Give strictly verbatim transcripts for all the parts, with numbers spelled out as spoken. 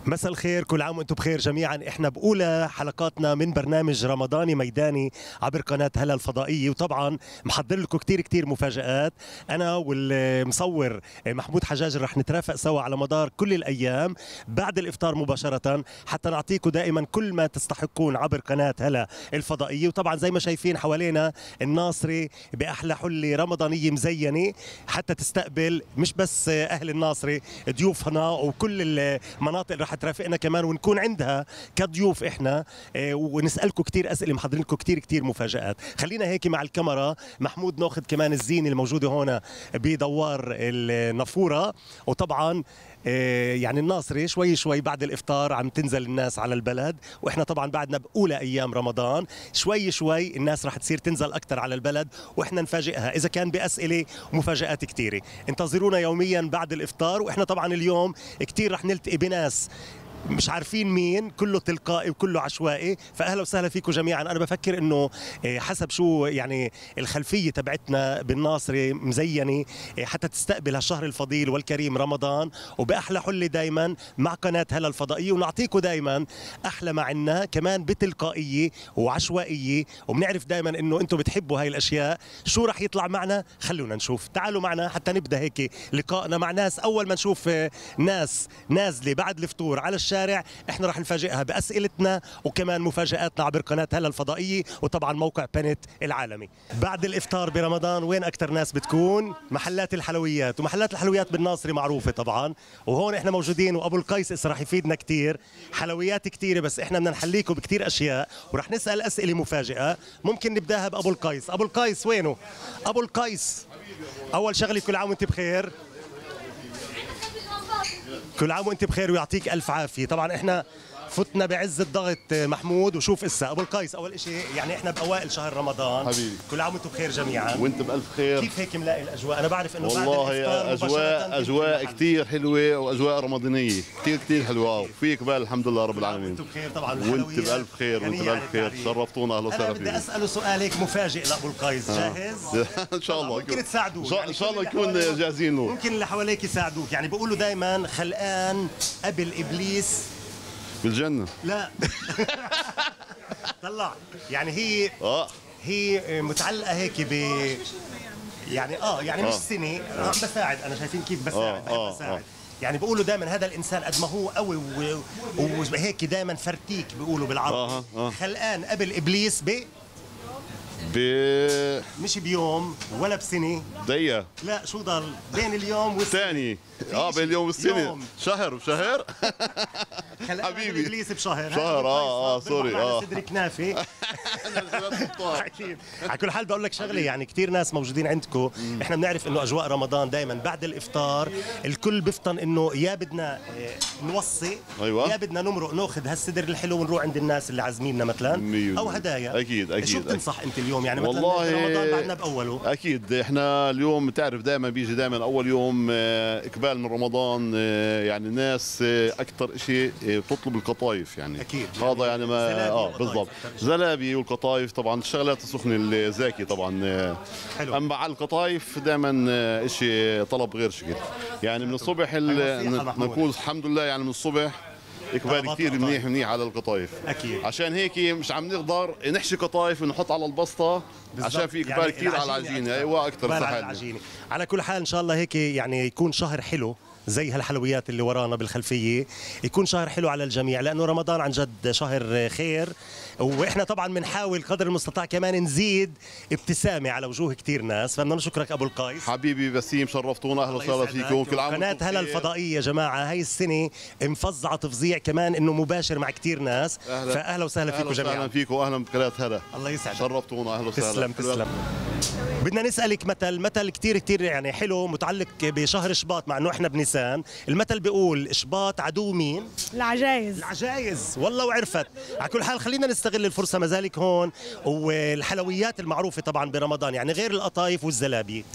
مساء الخير، كل عام وانتم بخير جميعا. احنا باولى حلقاتنا من برنامج رمضاني ميداني عبر قناه هلا الفضائيه، وطبعا محضر لكم كثير كثير مفاجآت. انا والمصور محمود حجاج رح نترافق سوا على مدار كل الايام بعد الافطار مباشره، حتى نعطيكم دائما كل ما تستحقون عبر قناه هلا الفضائيه. وطبعا زي ما شايفين حوالينا الناصري باحلى حله رمضانيه مزينه حتى تستقبل مش بس اهل الناصري، ضيوفنا وكل المناطق رح ترافقنا كمان ونكون عندها كضيوف احنا، ونسالكم كثير اسئله، محضرين لكم كثير كثير مفاجات. خلينا هيك مع الكاميرا محمود ناخذ كمان الزينه الموجوده هون بدوار النافوره. وطبعا يعني الناصري شوي شوي بعد الافطار عم تنزل الناس على البلد، واحنا طبعا بعدنا باولى ايام رمضان، شوي شوي الناس رح تصير تنزل اكثر على البلد واحنا نفاجئها اذا كان باسئله ومفاجات كثيره. انتظرونا يوميا بعد الافطار، واحنا طبعا اليوم كثير رح نلتقي بناس مش عارفين مين، كله تلقائي وكله عشوائي. فاهلا وسهلا فيكم جميعا. انا بفكر انه حسب شو يعني الخلفيه تبعتنا بالناصري مزينه حتى تستقبل هالشهر الفضيل والكريم رمضان، وباحلى حله دائما مع قناه هلا الفضائيه، ونعطيكم دائما احلى ما عنا كمان بتلقائيه وعشوائيه، وبنعرف دائما انه انتم بتحبوا هاي الاشياء. شو رح يطلع معنا؟ خلونا نشوف، تعالوا معنا حتى نبدا هيك لقائنا مع ناس. اول ما نشوف ناس نازله بعد الفطور على الشارع احنا رح نفاجئها باسئلتنا وكمان مفاجاتنا عبر قناه هلا الفضائيه، وطبعا موقع بنت العالمي. بعد الافطار برمضان وين اكثر ناس بتكون؟ محلات الحلويات، ومحلات الحلويات بالناصري معروفه طبعا، وهون احنا موجودين، وابو القيس رح يفيدنا كثير. حلويات كثيره، بس احنا بدنا نحليكم بكثير اشياء ورح نسال اسئله مفاجئه. ممكن نبداها بابو القيس. ابو القيس وينه؟ ابو القيس، اول شغله كل عام وانت بخير. كل عام وانت بخير ويعطيك الف عافيه. طبعا احنا فتنا بعز الضغط محمود، وشوف اسا ابو القيس، اول شيء يعني احنا باوائل شهر رمضان حبيبي، كل عام وانتم بخير جميعا. وانت بالف خير. كيف هيك ملاقي الاجواء؟ انا بعرف انه والله بعد الافطار اجواء اجواء كثير حلوه واجواء رمضانيه كثير كثير حلوه، وفي اقبال الحمد لله رب العالمين. وانتم بخير طبعا، وانت بالف خير وانت بالف خير، شرفتونا. اهلا وسهلا فيك. انا بدي اساله سؤال هيك مفاجئ لابو القيس، جاهز؟ ان شاء الله ممكن تساعدوه ان شاء الله نكون جاهزين له. ممكن اللي حواليك يساعدوك، يعني بيقولوا دائما خلقان قبل ابليس بالجنة. لا طلع يعني هي اه هي متعلقه هيك ب يعني اه يعني مش آه. سنه عم بساعد. انا شايفين كيف بساعد، بحب آه. بساعد. آه. يعني بيقولوا دائما هذا الانسان قد ما هو قوي وهيك دائما فرتيك بيقولوا بالعربي. آه. آه. خلقان قبل ابليس ب ب مش بيوم ولا بسنه، دقيقة. لا شو ضل بين اليوم والسنه؟ ثاني اه بين اليوم والسنة، شهر وشهر. حبيبي ابليس بشهر شهر. اه اه سوري. اه صدري كنافه. اكيد. على كل حال بقول لك شغله، يعني كثير ناس موجودين عندكم، احنا بنعرف انه اجواء رمضان دائما بعد الافطار الكل بفطن انه يا بدنا نوصي، أيوة. يا بدنا نمرق ناخذ هالصدر الحلو ونروح عند الناس اللي عازميننا مثلا، او هدايا. اكيد اكيد. شو بتنصح انت اليوم يعني مثلا؟ والله رمضان بعدنا باوله. اكيد احنا اليوم بتعرف دائما بيجي دائما اول يوم اقبال من رمضان، يعني الناس اكثر شيء بتطلب القطايف، يعني اكيد هذا يعني ما اه بالضبط زلابي والقطايف طبعا الشغلات السخنه الزاكي طبعا حلو. اما على القطايف دائما شيء طلب غير شكل، يعني من الصبح نقول الحمد لله، يعني من الصبح اقبال كثير منيح منيح على القطايف. اكيد عشان هيك مش عم نقدر نحشي قطايف ونحط على البسطه عشان في اقبال يعني كثير على العجينه. ايوه اكثر على, على كل حال ان شاء الله هيك يعني يكون شهر حلو زي هالحلويات اللي ورانا بالخلفيه، يكون شهر حلو على الجميع، لانه رمضان عن جد شهر خير. واحنا طبعا بنحاول قدر المستطاع كمان نزيد ابتسامه على وجوه كثير ناس. فبدنا نشكرك ابو القيس حبيبي بسيم، شرفتونا. اهلا وسهلا فيكم. كل عام قناه هلا الفضائيه يا جماعه هاي السنه مفظعه تفظيع كمان انه مباشر مع كثير ناس. أهلا. فاهلا وسهلا فيكم جميعا. اهلا فيكم واهلا بقناه هلا. الله يسعدك، شرفتونا. اهلا وسهلا. تسلم تسلم. بدنا نسألك مثل مثل كتير كتير يعني حلو متعلق بشهر شباط، مع انه احنا بنيسان. المثل بيقول شباط عدو مين؟ العجايز. العجايز، والله وعرفت. على كل حال خلينا نستغل الفرصة ما زالك هون، والحلويات المعروفة طبعا برمضان يعني غير القطايف والزلابي.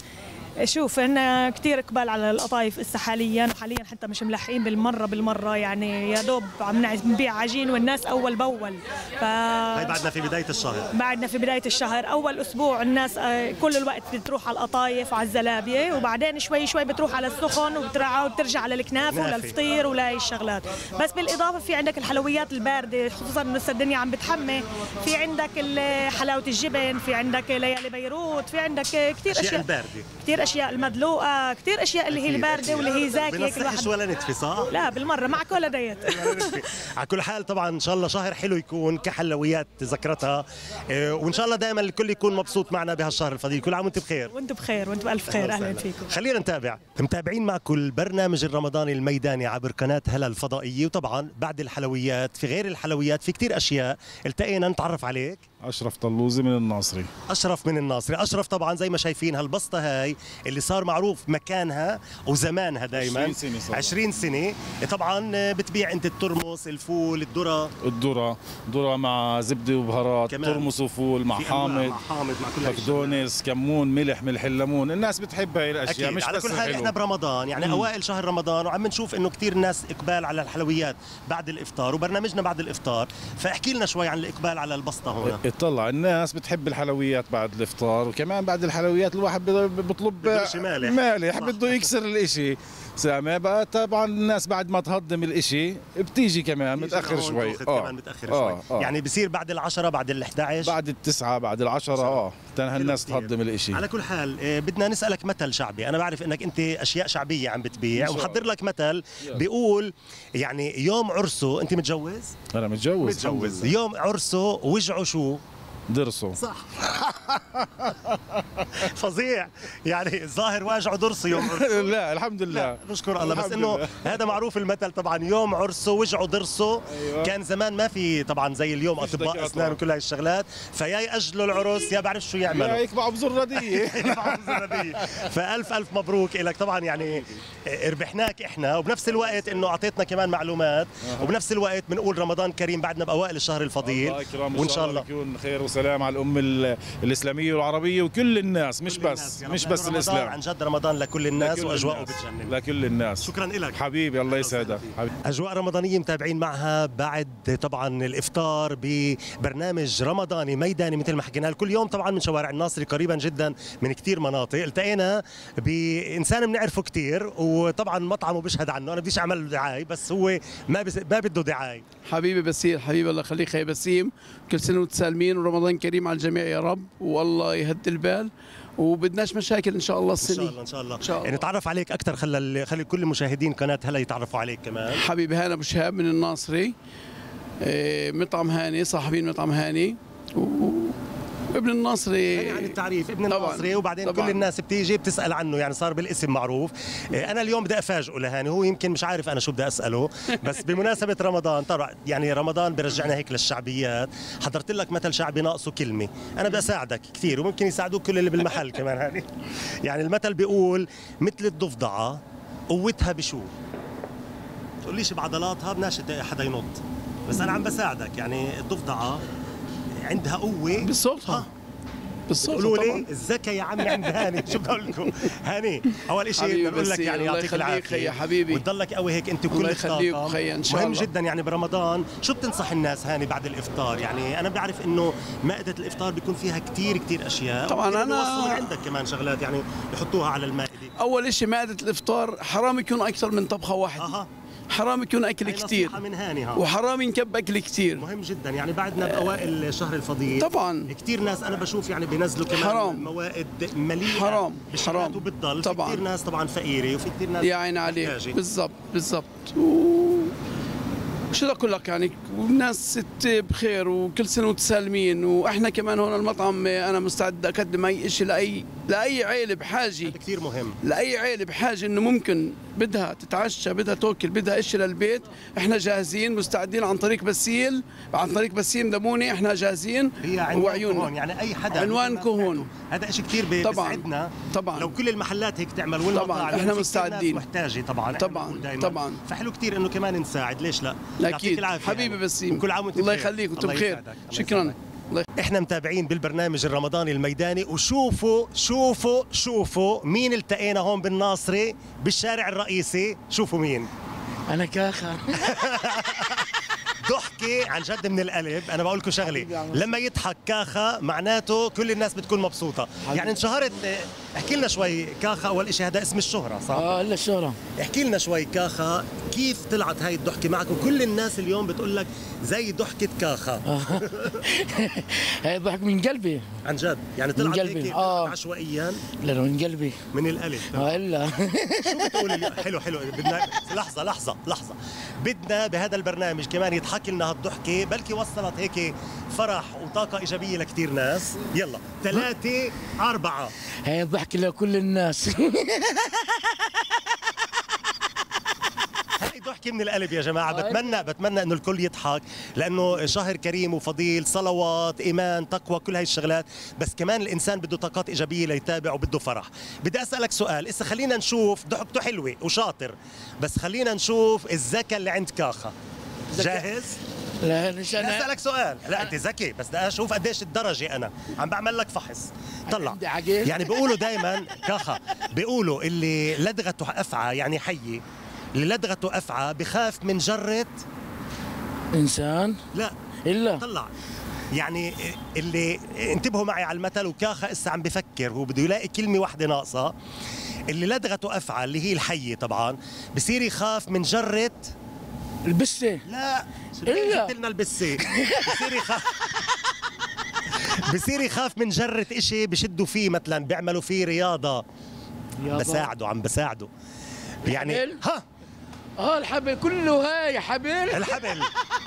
شوف احنا كثير اقبال على القطايف هسه حاليا، وحاليا حتى مش ملحقين بالمره بالمره، يعني يا دوب عم نبيع عجين والناس اول باول. ف هاي بعدنا في بدايه الشهر، بعدنا في بدايه الشهر، اول اسبوع الناس كل الوقت بتروح على القطايف وعلى الزلابيه، وبعدين شوي شوي بتروح على السخن وبترجع على الكنافه وللفطير ولاي الشغلات. بس بالاضافه في عندك الحلويات البارده، خصوصا انه الدنيا عم بتحمي، في عندك حلاوه الجبن، في عندك ليالي بيروت، في عندك كثير اشياء البارده، كثير اشياء المدلوقه، كثير اشياء اللي هي البارده واللي هي زاكيه. بنصحش ولا نتفي صح؟ لا بالمره معك ولا ديت. على كل حال طبعا ان شاء الله شهر حلو يكون كحلويات ذكرتها، وان شاء الله دائما الكل يكون مبسوط معنا بهالشهر الفضيل. كل عام وانتم بخير. وانتم بخير وانتم بالف خير. اهلا فيكم. خلينا نتابع، متابعين معكم البرنامج الرمضاني الميداني عبر قناه هلا الفضائيه، وطبعا بعد الحلويات في غير الحلويات في كثير اشياء. التقينا نتعرف عليك. أشرف طلوزي من الناصري. أشرف من الناصري. أشرف طبعا زي ما شايفين هالبسطة هاي اللي صار معروف مكانها وزمانها دائما عشرين سنة صار. عشرين سنة. طبعا بتبيع أنت الترمس، الفول، الذرة. الذرة، ذرة مع زبدة وبهارات، ترمس وفول مع حامض، مع حامض مع كل بقدونس، كمون، ملح، ملح الليمون. الناس بتحب هاي الأشياء. أكيد. مش على بس كل حال احنا برمضان، يعني مم. أوائل شهر رمضان، وعم نشوف إنه كثير ناس إقبال على الحلويات بعد الإفطار، وبرنامجنا بعد الإفطار، فاحكي لنا شوي عن الإقبال على البسطة هنا. اطلع الناس بتحب الحلويات بعد الافطار، وكمان بعد الحلويات الواحد بيطلب مالح مالح بده يكسر الاشي سامع بقى. طبعا الناس بعد ما تهضم الاشي بتيجي كمان متاخر شوي. اه كمان متاخر شوي. آه. آه. يعني بصير بعد العشرة، بعد الأحد عشر، بعد التسعة، بعد العشرة. اه تنها الناس تهضم الاشي. على كل حال آه بدنا نسألك مثل شعبي. أنا بعرف إنك أنت أشياء شعبية عم بتبيع، ومحضر لك مثل بيقول يعني يوم عرسه. أنت متجوز؟ أنا متجوز. متجوز. يوم عرسه وجعه شو؟ درسه. صح. فظيع، يعني الظاهر واجعه درسه يوم عرسه. لا الحمد لله نشكر الله. بس انه هذا معروف المثل طبعا، يوم عرسه وجعه درسه. أيوة. كان زمان ما في طبعا زي اليوم اطباء اسنان وكل هاي الشغلات، فيا ياجلوا العرس يا بعرف شو يعملوا، يا يكبعوا بزرديه. يكبعوا بزرديه. فالف الف مبروك لك طبعا، يعني ربحناك احنا، وبنفس الوقت انه اعطيتنا كمان معلومات، وبنفس الوقت بنقول رمضان كريم بعدنا باوائل الشهر الفضيل، وان شاء الله يكون خير وسلام على الأمة الإسلامية والعربية وكل الناس، مش بس مش بس الإسلام. عن جد رمضان لكل الناس وأجواءه بتجنن لكل الناس. شكرا لك حبيبي، الله يسعدك. أجواء رمضانية متابعين معها بعد طبعا الإفطار ببرنامج رمضاني ميداني مثل ما حكينا كل يوم طبعا من شوارع الناصري قريبا جدا من كثير مناطق. التقينا بإنسان بنعرفه كثير، وطبعا مطعمه بيشهد عنه. أنا بديش أعمل دعاية، بس هو ما بس ما بده دعاية. حبيبي بسيم، حبيبي الله يخليك خي بسيم، كل سنة وانتم سالمين ورمضان كريم على الجميع يا رب، والله يهدي البال وبدناش مشاكل ان شاء الله السنه. ان شاء الله ان شاء الله, إن شاء الله. يعني نتعرف عليك اكثر، خلي خلي كل مشاهدين قناه هلا يتعرفوا عليك كمان. حبيبي هاني ابو شهاب من الناصري، مطعم هاني، صاحبين مطعم هاني، ابن الناصري. يعني عن التعريف ابن الناصري، وبعدين طبعاً كل الناس بتيجي بتسال عنه، يعني صار بالاسم معروف. انا اليوم بدي افاجئه لهاني، هو يمكن مش عارف انا شو بدي اساله، بس بمناسبه رمضان طبعا يعني رمضان برجعنا هيك للشعبيات، حضرت لك مثل شعبي ناقصه كلمه. انا بدي اساعدك كثير، وممكن يساعدوك كل اللي بالمحل كمان هاني. يعني المثل بيقول مثل الضفدعه قوتها بشو؟ تقوليش بعضلاتها، بناشط حدا ينط، بس انا عم بساعدك. يعني الضفدعه عندها قوه بصوتها، بالصوت. قولوا لي الذكاء يا عمي عند هاني. شو بدي اقول لكم؟ هاني اول شيء بقول لك يعني يعطيك العافيه يا حبيبي، وتضلك قوي هيك انت كل الطاقه. مهم جدا يعني برمضان. شو بتنصح الناس هاني بعد الافطار؟ يعني انا بعرف انه مائده الافطار بيكون فيها كثير كثير اشياء، طبعا انا من عندك كمان شغلات يعني يحطوها على المائده. اول شيء مائده الافطار حرام يكون اكثر من طبخه واحده. أه. حرام يكون اكل كثير، وحرام ينكب اكل كثير. مهم جدا يعني بعدنا باوائل الشهر الفضيل طبعا كثير ناس انا بشوف يعني بينزلوا كمان حرام. موائد مليئه حرام حرام وبتضل طبعا. في كثير ناس طبعا فقيره، وفي كثير ناس يا عيني عليك. بالضبط بالضبط. و... شو بدي اقول لك يعني، والناس ست بخير وكل سنه وانتم سالمين، واحنا كمان هون المطعم انا مستعد اقدم اي شيء لاي لاي عيله بحاجه. هذا كثير مهم، لاي عيله بحاجه انه ممكن بدها تتعشى، بدها تاكل، بدها شيء للبيت، احنا جاهزين مستعدين عن طريق بسيل، عن طريق بسيم لموني، احنا جاهزين. هي عنوانكم هون، يعني اي حدا عنوانكم هون، هذا شيء كثير بيسعدنا طبعا. لو كل المحلات هيك تعمل طبعا احنا مستعدين، محتاجه طبعا طبعا طبعا. فحلو كثير انه كمان نساعد، ليش لا؟ اكيد حبيبي بسيم، كل عام وانت الله يخليك وانتم بخير. شكرا. احنا متابعين بالبرنامج الرمضاني الميداني، وشوفوا شوفوا شوفوا مين التقينا هون بالناصري بالشارع الرئيسي. شوفوا مين. انا كاخا. ضحكي عن جد من القلب. انا بقول لكم شغله، لما يضحك كاخا معناته كل الناس بتكون مبسوطه. يعني انشهرت. احكي لنا شوي كاخا، اول شيء هذا اسم الشهره صح؟ اه الا الشهره. احكي لنا شوي كاخا، كيف طلعت هاي الضحكه معك؟ وكل الناس اليوم بتقول لك زي ضحكه كاخا. هاي ضحك من قلبي عن جد، يعني طلعت هيك آه. عشوائيا؟ لا من قلبي من القلب. اه الا شو بتقول؟ حلو حلو. بدنا لحظه لحظه لحظه بدنا بهذا البرنامج كمان يضحك لنا هالضحكه، بلكي وصلت هيك فرح وطاقه ايجابيه لكثير ناس. يلا ثلاثه أربعة. هاي ضحك لكل الناس. هاي ضحكة من القلب يا جماعة. بتمنى بتمنى انه الكل يضحك، لانه شهر كريم وفضيل، صلوات، ايمان، تقوى، كل هاي الشغلات، بس كمان الانسان بده طاقات ايجابية ليتابع وبده فرح. بدي اسألك سؤال، اسا خلينا نشوف، ضحكته حلوة وشاطر، بس خلينا نشوف الذكاء اللي عند كاخا. جاهز؟ لا مش بدي انا. اسألك سؤال. لا انت ذكي، بس بدي اشوف قديش الدرجة. انا عم بعمل لك فحص. طلع. يعني بيقولوا دائما كاخا، بيقولوا اللي لدغته افعى يعني حية، اللي لدغته أفعى بخاف من جرة انسان. لا الا طلع. يعني اللي انتبهوا معي على المثل، وكاخا اسا عم بفكر، هو بده يلاقي كلمة واحدة ناقصة. اللي لدغته أفعى اللي هي الحية طبعا بصير يخاف من جرة البسه. لا إلا جبت لنا البسة. بصير يخاف بصير يخاف من جرة إشي بشدوا فيه، مثلا بيعملوا فيه رياضة. بساعده عم بساعده يعني. ها اه الحبل كله. هاي حبل. الحبل.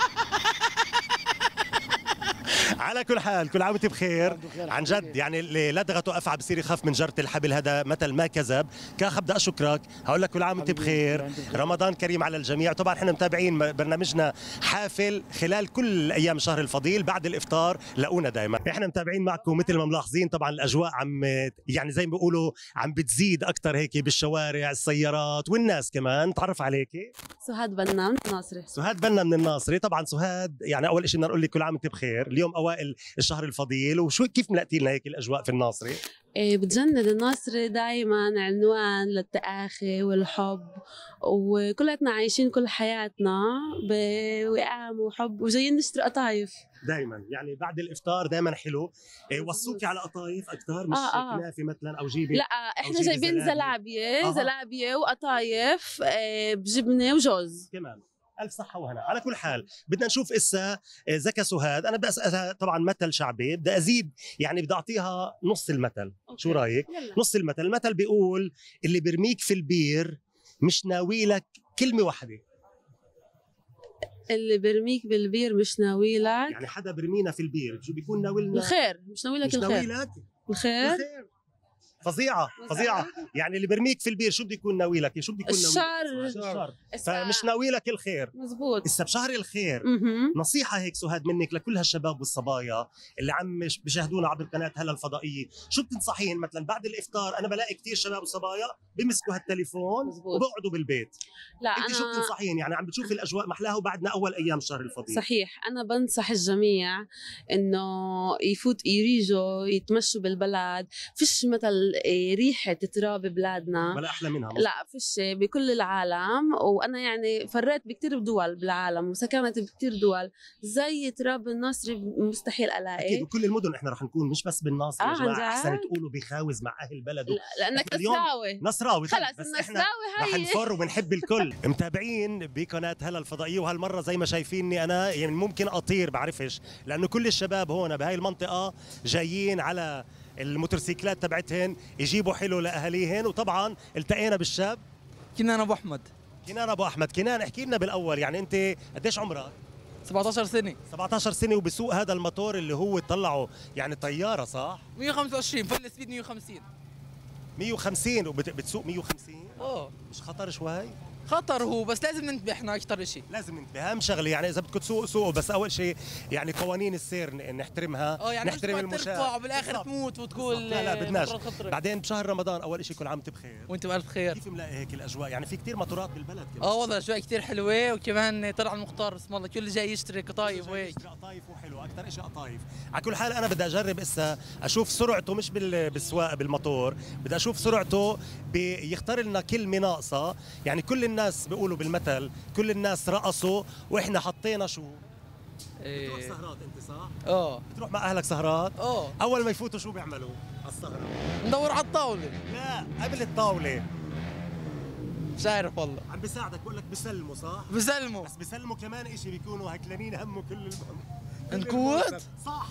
على كل حال كل عام وانت بخير. عن جد يعني اللي لدغته افعى بصير يخاف من جرة الحبل، هذا مثل ما كذب. كاخا بدي اشكرك، هقول لك كل عام وانت بخير، رمضان كريم على الجميع. طبعا احنا متابعين برنامجنا حافل خلال كل ايام شهر الفضيل، بعد الافطار لاقونا دائما. احنا متابعين معكم مثل ما ملاحظين، طبعا الاجواء عم يعني زي ما بيقولوا عم بتزيد اكثر هيك بالشوارع، السيارات والناس كمان. تعرف عليكي؟ سهاد بنا من الناصري. سهاد بنا من الناصري. طبعا سهاد يعني اول شيء بدنا نقول لك كل عام وانت بخير، اليوم اوائل الشهر الفضيل، وشو كيف ملقتي لنا هيك الاجواء في الناصري؟ إيه بتجند الناصري دائما عنوان للتآخي والحب، وكلنا عايشين كل حياتنا بوئام وحب، وجايين نشتري قطايف دائما. يعني بعد الافطار دائما حلو. إيه وصوكي على قطايف اكثر، مش آه آه. كنافه مثلا او جيبي؟ لا احنا جايبين زلابيه. زلابيه وقطايف إيه بجبنه وجوز كمان. ألف صحة وهنا. على كل حال بدنا نشوف إسا ذكى سهاد. أنا بدي أسألها طبعا مثل شعبي، بدي أزيد يعني بدي أعطيها نص المثل. أوكي. شو رأيك؟ يلا. نص المثل. المثل بيقول اللي برميك في البير مش ناوي لك كلمة واحدة. اللي برميك بالبير مش ناوي لك، يعني حدا برمينا في البير شو بيكون ناوي لنا؟ الخير. مش ناوي لك مش الخير. ناوي لك الخير. الخير. فظيعة فظيعة. يعني اللي برميك في البير شو بده يكون ناوي لك؟ شو بده يكون ناوي لك؟ الشر. فمش ناوي لك الخير. مزبوط. هسه بشهر الخير نصيحة هيك سهاد منك لكل هالشباب والصبايا اللي عم بيشاهدونا عبر قناة هلا الفضائية، شو بتنصحين مثلا بعد الافطار؟ انا بلاقي كثير شباب وصبايا بيمسكوا هالتليفون وبقعدوا بالبيت. لا انت أنا... شو بتنصحين؟ يعني عم بتشوفي الاجواء محلاها وبعدنا اول ايام الشهر الفضيل. صحيح. انا بنصح الجميع انه يفوت يريجوا يتمشوا بالبلد. فيش مثل ريحة تراب بلادنا ولا احلى منها. لا فيش بكل العالم. وانا يعني فريت بكتير دول بالعالم وسكنت بكتير دول، زي تراب الناصري مستحيل الاقي. اكيد بكل المدن احنا رح نكون، مش بس بالناصري. آه يا جماعه احسن تقولوا بخاوز مع اهل البلد. لا لانك نصراوي. نصراوي خلص بس النصراوي احنا رح نفر وبنحب الكل. متابعين بقناه هلا الفضائيه، وهالمره زي ما شايفيني انا يعني ممكن اطير بعرفش، لانه كل الشباب هون بهاي المنطقه جايين على الموتورسيكلات تبعتهن يجيبوا حلو لاهاليهن. وطبعا التقينا بالشاب كنان ابو احمد. كنان ابو احمد. كنان احكي لنا بالاول، يعني انت قديش عمرك؟ سبعة عشر سنة. سبعة عشر سنة. وبسوق هذا الموتور اللي هو طلعه يعني طيارة صح؟ مية وخمسة وعشرين فل سبيد مية وخمسين. مية وخمسين وبتسوق مية وخمسين؟ اه مش خطر شوي؟ خطر هو، بس لازم ننتبه احنا اكثر شيء. لازم ننتبه، اهم شغله يعني اذا بدكم تسوقوا سوقوا، بس اول شيء يعني قوانين السير ن- نحترمها، اه يعني نحترم مش المشاة ترفع وبالاخر بالضبط. تموت وتقول لا لا بدناش. مطرات خطرة. بعدين بشهر رمضان اول شيء كل عام وانت بخير. وانت بالف خير. كيف ملاقي هيك الاجواء؟ يعني في كثير مطورات بالبلد كمان. اه والله الاجواء كثير حلوه، وكمان طلع المختار اسم الله كل جاي يشتري قطايف وهيك. قطايف وحلو، اكثر شيء قطايف. على كل حال انا بدي اجرب اسا اشوف سرعته مش بال- بالسواقه بالموتور، بدي اشوف سرعته بيختار لنا كلمه ناقصه، يعني كل الناس بيقولوا بالمثل كل الناس رقصوا واحنا حطينا شو؟ بتروح ايه سهرات انت صح؟ اه بتروح مع اهلك سهرات؟ اه اول ما يفوتوا شو بيعملوا على السهره؟ ندور على الطاوله. لا قبل الطاوله مش عارف والله. عم بيساعدك بقول لك بسلموا صح؟ بسلموا. بس بسلموا كمان إشي بيكونوا هكلانين همه كل الم... كل نكوت؟ الموسم. صح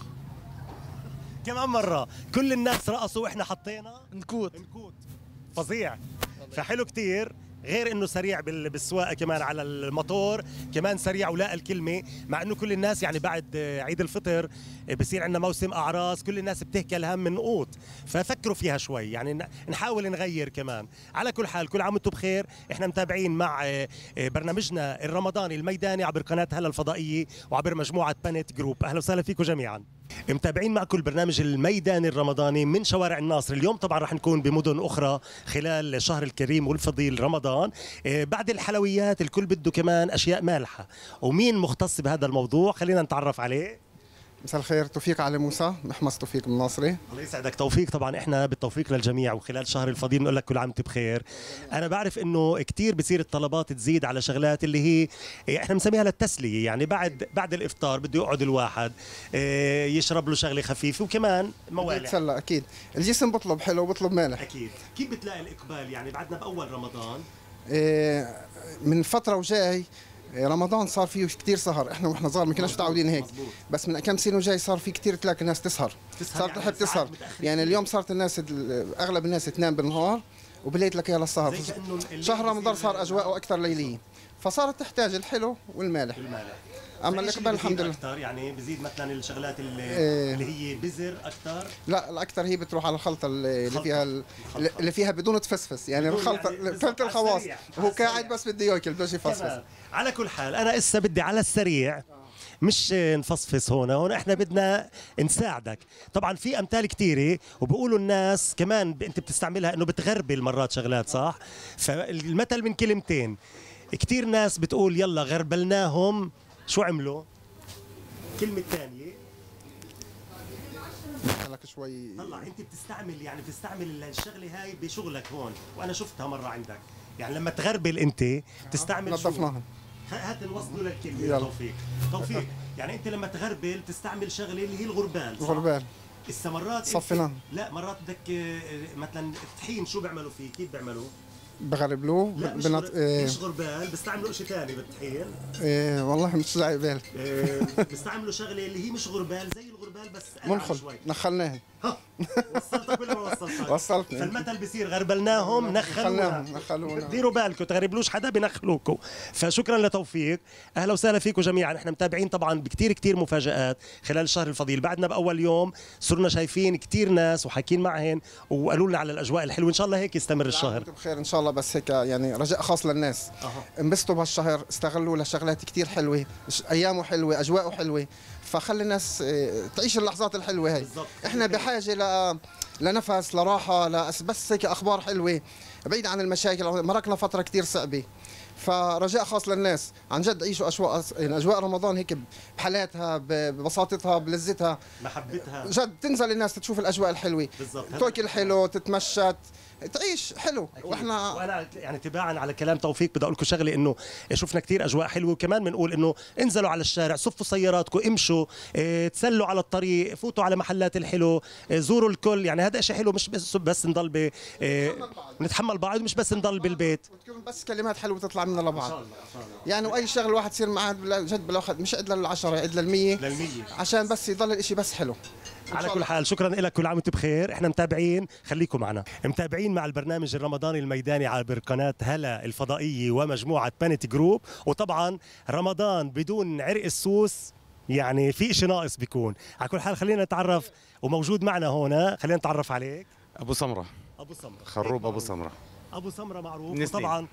كمان مرة كل الناس رقصوا واحنا حطينا نكوت. نكوت فظيع. فحلو كتير، غير انه سريع بال- بالسواقه كمان على الموتور، كمان سريع ولاقى الكلمه، مع انه كل الناس يعني بعد عيد الفطر بصير عندنا موسم اعراس، كل الناس بتحكي الهم من نقوط، ففكروا فيها شوي يعني ن- نحاول نغير كمان. على كل حال كل عام وانتم بخير، احنا متابعين مع آه، آه، برنامجنا الرمضاني الميداني عبر قناه هلا الفضائيه وعبر مجموعه بانت جروب. اهلا وسهلا فيكم جميعا. متابعين معكم البرنامج الميداني الرمضاني من شوارع الناصر. اليوم طبعا رح نكون بمدن اخرى خلال شهر الكريم والفضيل رمضان. إيه، بعد الحلويات الكل بده كمان اشياء مالحه، ومين مختص بهذا الموضوع خلينا نتعرف عليه. مساء الخير، توفيق علي موسى، محمص توفيق من الناصري. الله يسعدك توفيق. طبعا احنا بالتوفيق للجميع وخلال شهر الفضيل بنقول لك كل عام وانت بخير. انا بعرف انه كثير بصير الطلبات تزيد على شغلات اللي هي إيه، احنا بنسميها للتسليه، يعني بعد بعد الافطار بده يقعد الواحد إيه، يشرب له شغله خفيفه وكمان موالح. يتسلى اكيد، الجسم بطلب حلو وبطلب مالح. اكيد. كيف بتلاقي الاقبال يعني بعدنا باول رمضان؟ إيه، من فتره وجاي إيه، رمضان صار فيه كثير سهر، احنا واحنا صغار ما كناش متعودين هيك. مزبوط. بس من كم سنه وجاي صار في كثير تلاقي الناس تسهر، تسهر صارت يعني تحب ساعات تسهر. متأخرين. يعني اليوم صارت الناس اغلب الناس تنام بالنهار وبالليل تلاقيها للسهر. زي كأنه الليل شهر رمضان بصير صار اجواءه اكثر ليليه، فصارت تحتاج الحلو والمالح. المالح. اما فإيش الاقبال اللي الحمد بزيد لله. اكثر يعني بزيد مثلا الشغلات اللي, إيه. اللي هي بزر اكثر. لا الاكثر هي بتروح على الخلطه اللي خلطة. فيها ال- الخلطة. اللي فيها بدون تفسفس، يعني بدون الخلطه يعني بالضبط ثلاث على الخواص، السريع. هو على قاعد السريع. بس بده ياكل بدوش يفسفس. تمام. على كل حال انا اسا بدي على السريع مش نفصفص هون، هون احنا بدنا نساعدك. طبعا في امثال كثيره وبيقولوا الناس كمان ب- انت بتستعملها انه بتغربل مرات شغلات صح. فالمثل من كلمتين، كثير ناس بتقول يلا غربلناهم، شو عملوا؟ كلمه ثانيه لك شوي. طلع انت بتستعمل يعني بتستعمل الشغله هاي بشغلك هون، وانا شفتها مره عندك، يعني لما تغربل انت بتستعمل شو؟ نظفناها. هات نوصلوا للكلمه يلا. توفيق. توفيق يعني انت لما تغربل تستعمل شغله اللي هي الغربال صح؟ غربال هسه مرات انت- صفيناه. لا مرات بدك آه، مثلا الطحين شو بيعملوا فيه؟ كيف بيعملوا؟ بغربلوه لا مش, بنط... غر... إيه... مش غربال، بيستعملوا شيء ثاني بالطحين. إيه والله مش جاي بالي. آه، بيستعملوا شغله اللي هي مش غربال زي الغربال بس أنعم منخل شوي. نخلناها. ها وصلتك ولا ما وصلتك؟ وصلتني. فالمثل بصير غربلناهم نخلونا. نخلونا نخلونا. ديروا بالكم تغربلوش حدا بنخلوكم. فشكرا لتوفيق، اهلا وسهلا فيكم جميعا. احنا متابعين طبعا بكتير كتير مفاجآت خلال الشهر الفضيل. بعدنا باول يوم صرنا شايفين كتير ناس وحاكين معهن وقالوا لنا على الاجواء الحلوه، ان شاء الله هيك يستمر الشهر. انتم بخير ان شاء الله، بس هيك يعني رجاء خاص للناس. أها. انبسطوا بهالشهر، استغلوا لشغلات كتير حلوه، ش- ايامه حلوه، اجواءه حلوه، فخلي الناس إيه، تعيش اللحظات الحلوه هاي. بالضبط. احنا بحاجه ل لنفس، لراحه، لأس- بس هيك اخبار حلوه بعيد عن المشاكل. مرقنا فتره كتير صعبه، فرجاء خاص للناس عن جد عيشوا اجواء يعني اجواء رمضان هيك بحالاتها، ب- ببساطتها، بلذتها. محبتها جد تنزل الناس تشوف الاجواء الحلوه، بالضبط. تاكل حلو، تتمشى، تعيش حلو. واحنا وانا يعني تباعا على كلام توفيق بدي اقول لكم شغله، انه شفنا كثير اجواء حلوه، وكمان بنقول انه انزلوا على الشارع، صفوا سياراتكم، امشوا، اه تسلوا على الطريق، فوتوا على محلات الحلو، اه زوروا الكل. يعني هذا شيء حلو، مش بس بس نضل ب اه نتحمل بعض، مش بس نضل بالبيت. وتكون بس كلمات حلوه تطلع منا لبعض. ان شاء الله ان شاء الله. يعني واي شغله الواحد يصير معاه بلا- جد بالاخذ مش قد للعشره، قد للمية، للمية. عشان بس يضل الاشي بس حلو. على كل حال شكرا لك، كل عام وانتم بخير. احنا متابعين، خليكم معنا متابعين مع البرنامج الرمضاني الميداني عبر قناه هلا الفضائيه ومجموعه بانت جروب. وطبعا رمضان بدون عرق السوس يعني في شيء ناقص بيكون. على كل حال خلينا نتعرف، وموجود معنا هنا خلينا نتعرف عليك. ابو سمره، ابو سمره، خروب ابو معروف. سمره. ابو سمره معروف. نسرين. وطبعا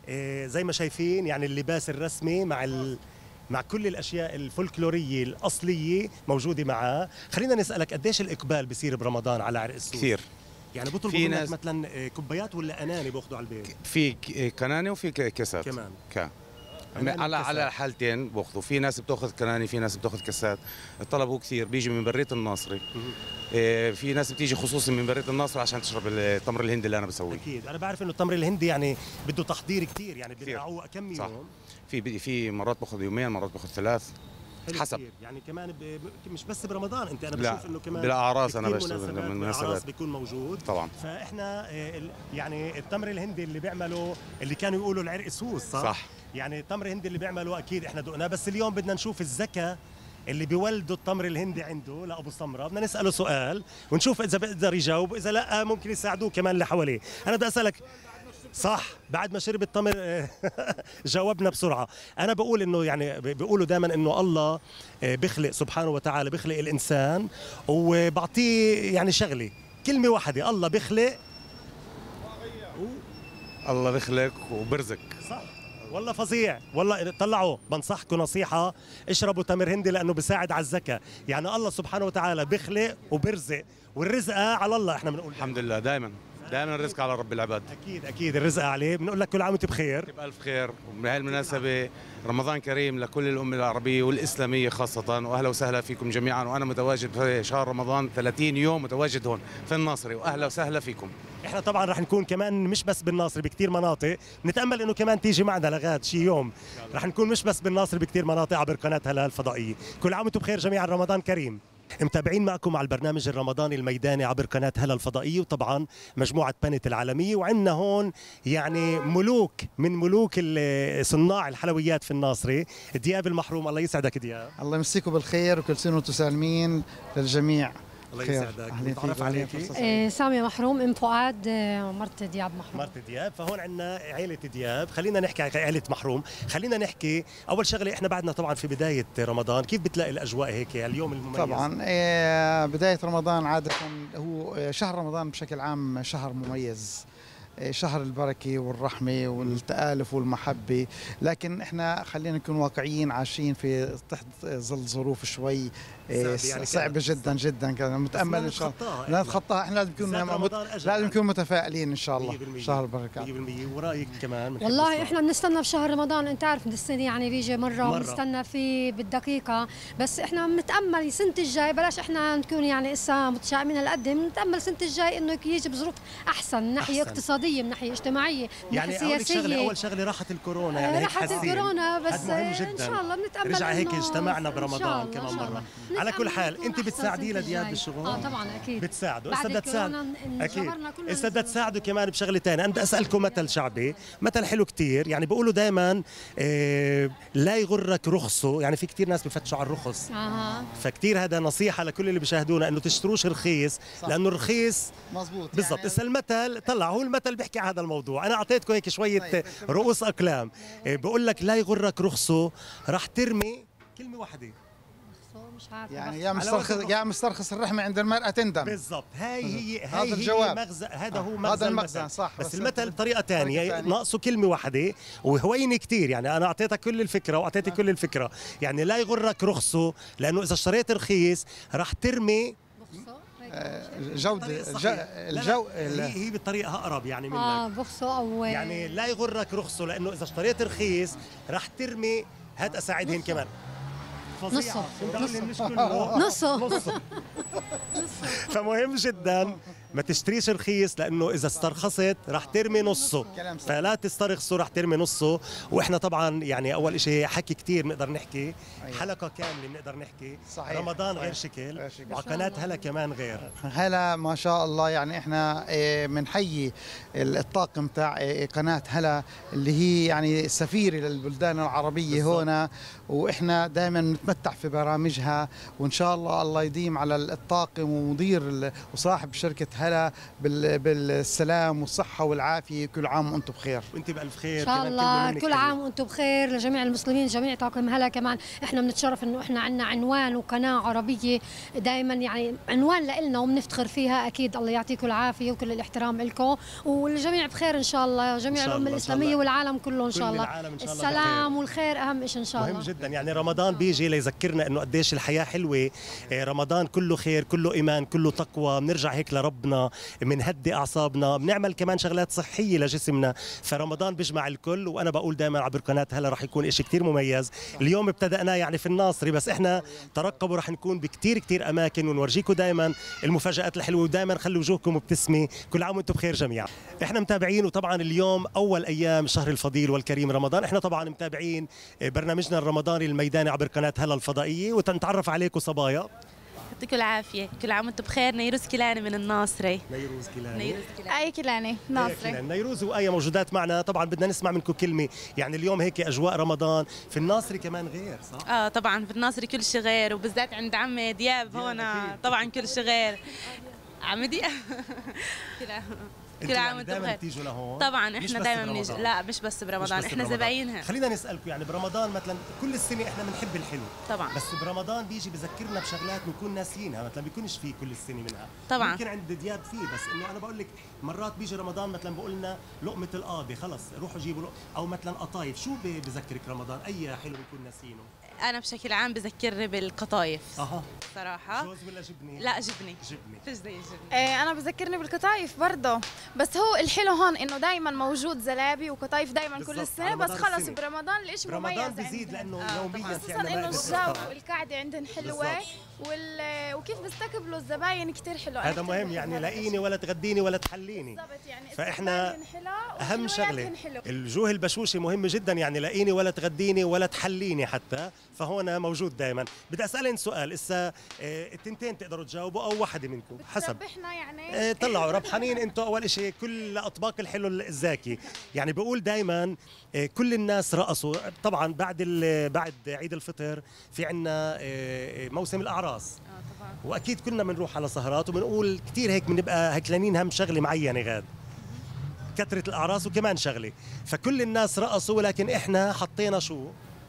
آه، زي ما شايفين يعني اللباس الرسمي مع ال... مع كل الاشياء الفولكلوريه الاصليه موجوده معاه. خلينا نسالك قديش الاقبال بيصير برمضان على عرق السوس؟ كثير. يعني بيطلبوا منك ناس... مثلا آه، كوبايات ولا اناني باخذوا على البيت؟ في كناني وفي كاسات كمان. ك على على حالتين باخذوا، في ناس بتاخذ كناني، في ناس بتاخذ كاسات. الطلب هو كثير، بيجي من برية الناصري. إيه، في ناس بتيجي خصوصي من برية الناصري عشان تشرب التمر الهندي اللي انا بسويه. اكيد، انا بعرف انه التمر الهندي يعني بده تحضير كثير، يعني بينقعوه كم يوم؟ صح. في في مرات باخذ يومين، مرات باخذ ثلاث حسب كتير. يعني كمان ب... مش بس برمضان، انت انا لا. بشوف انه كمان بالاعراس انا بشتغل من المناسبات بيكون موجود طبعا. فاحنا يعني التمر الهندي اللي بيعملوا اللي كانوا يقولوا العرق سوس، صح؟ صح. يعني التمر الهندي اللي بيعملوا اكيد احنا دقناه، بس اليوم بدنا نشوف الزكاه اللي بيولدوا التمر الهندي عنده لابو سمره. بدنا نساله سؤال ونشوف اذا بيقدر يجاوب، اذا لا ممكن يساعدوه كمان اللي حواليه. انا بدي اسالك، صح بعد ما شرب التمر جاوبنا بسرعه. انا بقول انه يعني بيقولوا دائما انه الله بيخلق سبحانه وتعالى، بيخلق الانسان وبعطيه يعني شغله، كلمه واحده، الله بيخلق و... الله بيخلق وبرزق. صح والله فظيع، والله طلعوا بنصحكم نصيحه، اشربوا تمر هندي لانه بيساعد على الزكاه. يعني الله سبحانه وتعالى بيخلق وبرزق، والرزق على الله احنا بنقول. الحمد لله، دائما دائما الرزق على رب العباد. اكيد اكيد الرزق عليه. بنقول لك كل عام وانت بخير. بألف خير. وبهذه المناسبه رمضان كريم لكل الامه العربيه والاسلاميه خاصه، واهلا وسهلا فيكم جميعا. وانا متواجد في شهر رمضان ثلاثين يوم متواجد هون في الناصري، واهلا وسهلا فيكم. احنا طبعا رح نكون كمان مش بس بالناصري، بكثير مناطق، نتامل انه كمان تيجي معنا لغاد شي يوم. رح نكون مش بس بالناصري، بكثير مناطق عبر قناه هلا الفضائيه. كل عام وانتم بخير جميعا، رمضان كريم. متابعين معكم على البرنامج الرمضاني الميداني عبر قناة هلا الفضائية، وطبعا مجموعة بانت العالمية، وعندنا هون يعني ملوك من ملوك صناع الحلويات في الناصري. دياب المحروم، الله يسعدك دياب. الله يمسيكم بالخير وكل سنة وانتم سالمين للجميع. الله يسعدك. نتعرف عليكي. إيه سامية محروم، ام فؤاد، مرت دياب محروم. مرت دياب. فهون عندنا عائلة دياب. خلينا نحكي عن عائلة محروم. خلينا نحكي اول شغله، احنا بعدنا طبعا في بدايه رمضان، كيف بتلاقي الاجواء هيك اليوم المميز؟ طبعا إيه بدايه رمضان عاده هو شهر رمضان بشكل عام شهر مميز، شهر البركة والرحمة والتآلف والمحبة، لكن احنا خلينا نكون واقعيين، عايشين في تحت ظل ظروف شوي يعني صعبة جدا جدا. كان متأمل ان شاء الله لا نتخطاها. احنا لازم نكون مت... لازم نكون متفائلين ان شاء الله. شهر البركة مية بالمية. ورايك كمان؟ والله احنا بنستنى بشهر رمضان، انت عارف من السنة يعني بيجي مرة ونستنى فيه بالدقيقة، بس احنا بنتأمل السنة الجاي، بلاش احنا نكون يعني اسا متشائمين هالقد، بنتأمل السنة الجاي انه يجي بظروف احسن من ناحية اقتصادية، من ناحية اجتماعية، من يعني ناحية سياسية. شغلة أول شغلة راحت الكورونا، يعني هيك راحت الكورونا، بس مهم جدا. إن شاء الله بنتأمل رجع هيك اجتمعنا برمضان كمان مرة. على كل حال أنت بتساعديه لدياب بالشغل؟ اه طبعا أكيد بتساعده. إذا بدها تساعد أكيد، إذا بدها تساعده كمان بشغلة ثانية. أنا بدي أسألكم مثل شعبي، مثل حلو كتير، يعني بيقولوا دائما إيه لا يغرك رخصه، يعني في كتير ناس بفتشوا على الرخص. آه. فكتير هذا نصيحة لكل اللي بيشاهدونا، إنه تشتروش رخيص، لأنه الرخيص مزبوط بالضبط. يعني إذا المثل طلع هو المثل بيحكي على هذا الموضوع. أنا أعطيتكم هيك شوية رؤوس أقلام. بقول لك لا يغرك رخصه، راح ترمي كلمة واحدة مش عارفة يعني يا مسترخص يا مسترخص الرحمة عند المرأة تندم. بالضبط. هاي هي هذا هاي الجواب. هي مغزى، هذا هو مغزى هذا المغزى صح. بس, بس المثل بطريقة ثانية، ناقصه كلمة واحدة وهويني كتير. يعني أنا أعطيتك كل الفكرة وأعطيتك كل الفكرة. يعني لا يغرك رخصه، لأنه إذا اشتريت رخيص راح ترمي جودة الجو. هي هي بالطريقة أقرب يعني منك. اه بخصه أو يعني لا يغرك رخصه، لأنه إذا اشتريت رخيص راح ترمي. هات أساعدهن كمان. نصه نصه نصه فمهم جدا ما تشتريش رخيص، لانه اذا استرخصت رح ترمي نصه، فلا تسترخصوا رح ترمي نصه. واحنا طبعا يعني اول شيء حكي كتير بنقدر نحكي، حلقه كامله بنقدر نحكي. صحيح. رمضان غير شكل، وعلى قناه هلا كمان غير. هلا ما شاء الله، يعني احنا بنحيي الطاقم تاع قناه هلا اللي هي يعني سفيره للبلدان العربيه هنا، واحنا دائما نتمتع في برامجها، وان شاء الله الله يديم على الطاقم ومدير وصاحب شركه بالهلا بال- بالسلام والصحه والعافيه. كل عام وانتم بخير. وانت بالف خير ان شاء كمان الله. كلمة كل منك عام وانتم بخير لجميع المسلمين، جميع طاقم هلا. كمان احنا بنتشرف انه احنا عندنا عنوان وقناه عربيه دائما يعني عنوان لنا وبنفتخر فيها. اكيد الله يعطيكم العافيه وكل الاحترام لكم، والجميع بخير ان شاء الله، جميع الامه الاسلاميه والعالم كله ان شاء الله. إن شاء الله السلام بخير. والخير اهم شيء ان شاء الله. مهم جدا. يعني رمضان بيجي ليذكرنا انه قديش الحياه حلوه. رمضان كله خير، كله ايمان، كله تقوى، بنرجع هيك لربنا، بنهدي اعصابنا، بنعمل كمان شغلات صحيه لجسمنا. فرمضان بيجمع الكل. وانا بقول دائما عبر قناه هلا رح يكون شيء كثير مميز. اليوم ابتدأناه يعني في الناصري، بس احنا ترقبوا رح نكون بكثير كثير اماكن ونورجيكم دائما المفاجآت الحلوه، ودائما خلوا وجوهكم مبتسمه. كل عام وانتم بخير جميعا. احنا متابعين، وطبعا اليوم اول ايام شهر الفضيل والكريم رمضان. احنا طبعا متابعين برنامجنا الرمضاني الميداني عبر قناه هلا الفضائيه، وتنتعرف عليكم صبايا. يعطيكم العافية، كل عام وانتم بخير. نيروز كيلاني من الناصري. نيروز كيلاني. نيروز كيلاني. آية كيلاني ناصري. نيروز وآية موجودات معنا. طبعا بدنا نسمع منكم كلمة، يعني اليوم هيك أجواء رمضان في الناصري كمان غير صح؟ اه طبعا في الناصري كل شيء غير، وبالذات عند عمي دياب هون طبعا كل شيء غير. عمي دياب كل عام وانتم بخير. بتيجوا لهون؟ طبعا احنا دائما بنيجي. لا مش بس برمضان، بس احنا برمضان. زباينها. خلينا نسالكم، يعني برمضان مثلا كل السنه احنا بنحب الحلو طبعا، بس برمضان بيجي بذكرنا بشغلات بنكون ناسيينها، مثلا بيكونش في كل السنه منها. طبعا ممكن عند دياب فيه، بس انه انا بقول لك مرات بيجي رمضان مثلا بقول لنا لقمه القاضي خلص روحوا جيبوا لقمة. او مثلا قطايف. شو بذكرك رمضان؟ اي حلو بنكون ناسيينه؟ انا بشكل عام بذكرني بالقطايف. اها صراحه. جوز ولا جبنه؟ لا جبنه. جبنه. فيش زي الجبنه. ايه انا بذكرني بالقطايف برضه، بس هو الحلو هون انه دائما موجود زلابي وقطايف دائما كل السنه، بس خلص برمضان الشيء مميز. برمضان بيزيد لانه آه يوميا خصوصا انه الجو والقعده عندهم حلوه وال... وكيف بيستقبلوا الزباين كثير حلو. هذا مهم، يعني لاقيني ولا تغديني ولا تحليني. يعني فاحنا اهم شغله الوجوه البشوشه مهمه جدا، يعني لاقيني ولا تغديني ولا تحليني حتى، فهون موجود دائما. بدي اسالن سؤال، اسا التنتين تقدروا تجاوبوا او واحده منكم حسب. ربحنا يعني اه طلعوا ربحانين انتم. اول شيء كل اطباق الحلو الزاكي، يعني بقول دائما اه كل الناس رقصوا. طبعا بعد بعد عيد الفطر في عندنا اه موسم الاعراس، واكيد كلنا بنروح على سهرات وبنقول كثير هيك بنبقى هكلانين هم شغله معينه غاد كثره الاعراس وكمان شغله. فكل الناس رقصوا، ولكن احنا حطينا شو؟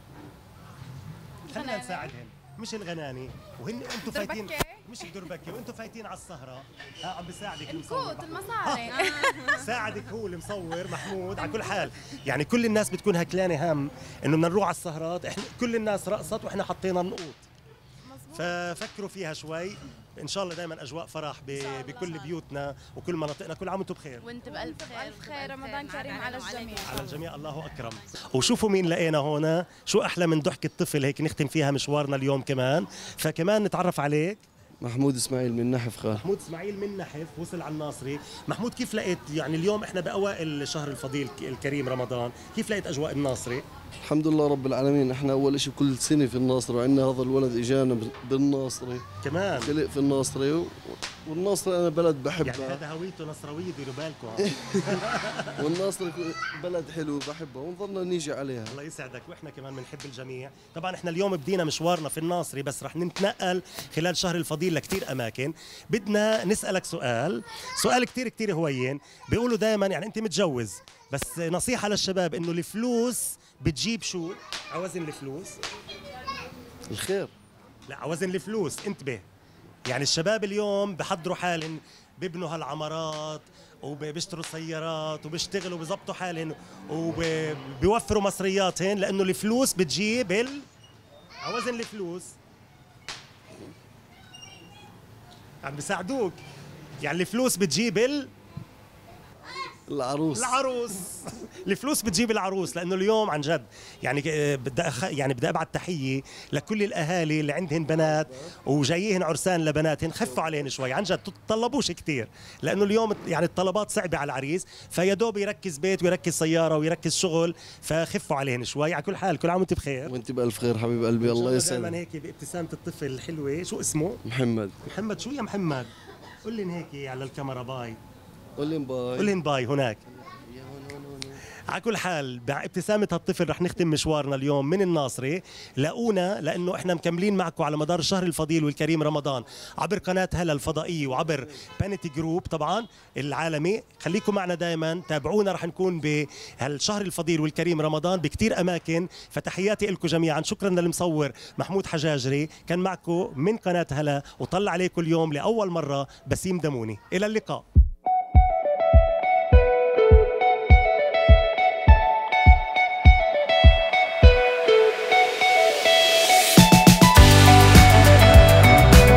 خلينا نساعدهم، مش الغناني. وهن انتم فايتين مش الدربكه، وانتم فايتين على السهره. ها عم بساعدك الكوت المصاري. ساعدك هو المصور محمود. على كل حال يعني كل الناس بتكون هكلانه هم انه بدنا نروح على السهرات. احنا كل الناس رقصت واحنا حطينا النقوط، ففكروا فيها شوي. ان شاء الله دائما اجواء فرح بكل بيوتنا وكل مناطقنا. كل عام وانتم بخير. وانت بالف خير. بالف خير. رمضان كريم على الجميع. على الجميع، الله اكرم. وشوفوا مين لقينا هون، شو احلى من ضحكة طفل هيك نختم فيها مشوارنا اليوم كمان. فكمان نتعرف عليك. محمود اسماعيل من نحف خان. محمود اسماعيل من نحف وصل على الناصري. محمود كيف لقيت يعني اليوم احنا باوائل شهر الفضيل الكريم رمضان، كيف لقيت اجواء الناصري؟ الحمد لله رب العالمين. احنا اول شيء كل سنه في الناصري، وعندنا هذا الولد اجانا بالناصري كمان خلق في الناصري و... والناصري انا بلد بحبها، يعني هذا هويته نصراويه ديروا بالكم. والناصري بلد حلو بحبها ونظلنا نيجي عليها. الله يسعدك، واحنا كمان بنحب الجميع. طبعا احنا اليوم بدينا مشوارنا في الناصري، بس رح نتنقل خلال شهر الفضيل لكثير اماكن. بدنا نسالك سؤال، سؤال كثير كثير هوين. بيقولوا دائما يعني انت متجوز، بس نصيحه للشباب انه الفلوس بتجيب شو؟ عوزن الفلوس الخير. لا عوزن الفلوس انتبه. يعني الشباب اليوم بحضروا حالهم، بيبنوا هالعمارات وبيشتروا سيارات وبيشتغلوا بيظبطوا حالهم وبيوفروا مصرياتهم، لانه الفلوس بتجيب ال عوزن الفلوس. عم بيساعدوك، يعني الفلوس بتجيب ال العروس. العروس الفلوس بتجيب العروس. لانه اليوم عن جد يعني بدي أخ... يعني بدي ابعت تحيه لكل الاهالي اللي عندهن بنات وجايين عرسان لبناتهن، خفوا عليهن شوي عن جد، تطلبوش كثير، لانه اليوم يعني الطلبات صعبه على العريس، فيا دوب يركز بيت ويركز سياره ويركز شغل، فخفوا عليهن شوي. على كل حال كل عام وانت بخير. وانت بالف خير حبيب قلبي، الله يسعدك. دائما هيك بابتسامه الطفل الحلوه. شو اسمه؟ محمد. محمد. شو يا محمد؟ قول لي هيك على الكاميرا باي. قول لهم باي. قول لهم باي هناك. على كل حال مع ابتسامة هالطفل رح نختم مشوارنا اليوم من الناصري. لاقونا لأنه إحنا مكملين معكم على مدار الشهر الفضيل والكريم رمضان عبر قناة هلا الفضائية وعبر بانيتي جروب طبعا العالمي. خليكم معنا دائما، تابعونا، رح نكون بهالشهر الفضيل والكريم رمضان بكتير أماكن. فتحياتي لكم جميعا، شكرا للمصور محمود حجاجري، كان معكم من قناة هلا وطلع عليكم اليوم لأول مرة بسيم دموني. إلى اللقاء.